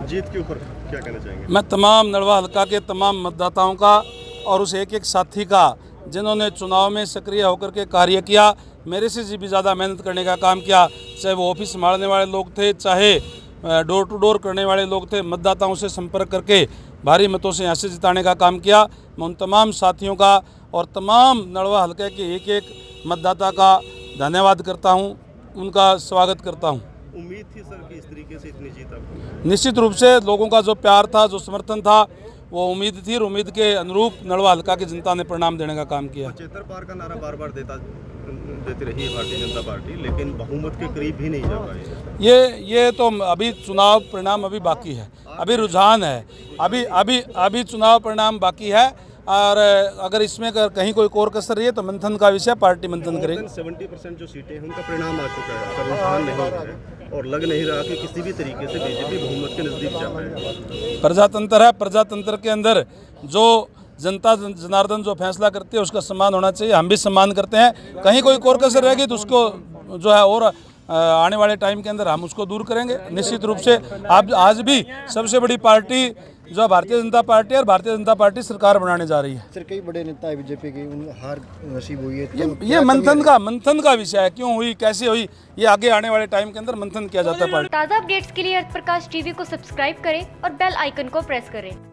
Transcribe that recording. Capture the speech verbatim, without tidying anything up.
जीत के ऊपर क्या कहना चाहेंगे? मैं तमाम नड़वा हल्का के तमाम मतदाताओं का और उस एक एक साथी का जिन्होंने चुनाव में सक्रिय होकर के कार्य किया, मेरे से भी ज़्यादा मेहनत करने का काम किया, चाहे वो ऑफिस संभालने वाले लोग थे, चाहे डोर टू डोर करने वाले लोग थे, मतदाताओं से संपर्क करके भारी मतों से यहाँ से जिताने का काम किया। मैं उन तमाम साथियों का और तमाम नड़वा हल्के के एक एक मतदाता का धन्यवाद करता हूँ, उनका स्वागत करता हूँ। उम्मीद थी सर कि इस तरीके से इतनी जीत आपको? निश्चित रूप से लोगों का जो प्यार था, जो समर्थन था, वो उम्मीद थी और उम्मीद के अनुरूप नड़वा हल्का की जनता ने परिणाम देने का काम किया। पचहत्तर पार का नारा बार बार देता देती रही है भारतीय जनता पार्टी, लेकिन बहुमत के करीब भी नहीं जा पाई। ये ये तो अभी चुनाव परिणाम अभी बाकी है, अभी रुझान है, अभी अभी अभी चुनाव परिणाम बाकी है और अगर इसमें कहीं कोई कोर कसर रही है तो मंथन का विषय पार्टी मंथन करेगी। सत्तर परसेंट जो सीटें हैं उनका परिणाम आ चुका है, रुझान नहीं है और लग नहीं रहा कि किसी भी तरीके से बीजेपी बहुमत के नजदीक जा पाए। प्रजातंत्र है, प्रजातंत्र के अंदर जो जनता जनार्दन जो फैसला करती है उसका सम्मान होना चाहिए, हम भी सम्मान करते हैं। कहीं कोई कोर कसर रहेगी तो उसको जो है और आने वाले टाइम के अंदर हम उसको दूर करेंगे निश्चित रूप से। आप आज भी सबसे बड़ी पार्टी जो भारतीय जनता पार्टी है और भारतीय जनता पार्टी सरकार बनाने जा रही है। सर कई बड़े नेता है बीजेपी के, उन हार नसीब हुई है, ये, ये मंथन का मंथन का विषय है, क्यों हुई, कैसे हुई, ये आगे आने वाले टाइम के अंदर मंथन किया जाता है पार्टी। ताज़ा अपडेट्स के लिए अर्थ प्रकाश टीवी को सब्सक्राइब करें और बेल आइकन को प्रेस करें।